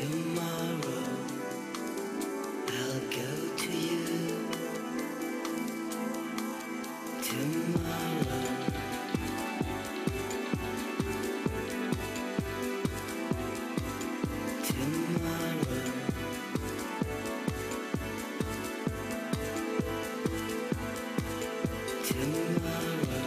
Tomorrow I'll go to you. Tomorrow. Tomorrow. Tomorrow.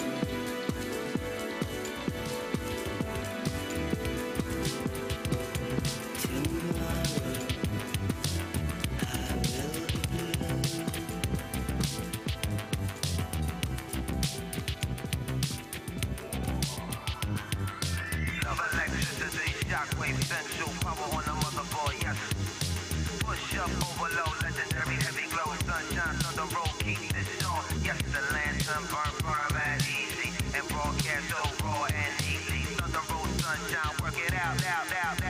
Shockwave central, power on the motherboard, yes. Push up, overload, legendary, heavy glow, sunshine, thunder roll, keep this on. Yes, the lantern burn mad easy, and broadcast so raw and easy. Thunder roll, sunshine, work it out, out.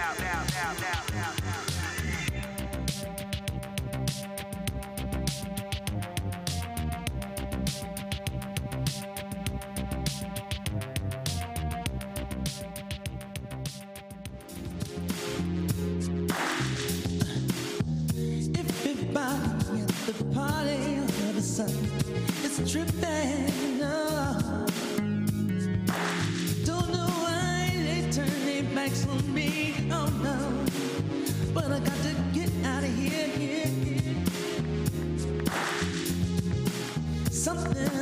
Everybody at the party all of a sudden it's tripping. Oh. Don't know why they turn their backs on me. Oh no, but I got to get out of here. Something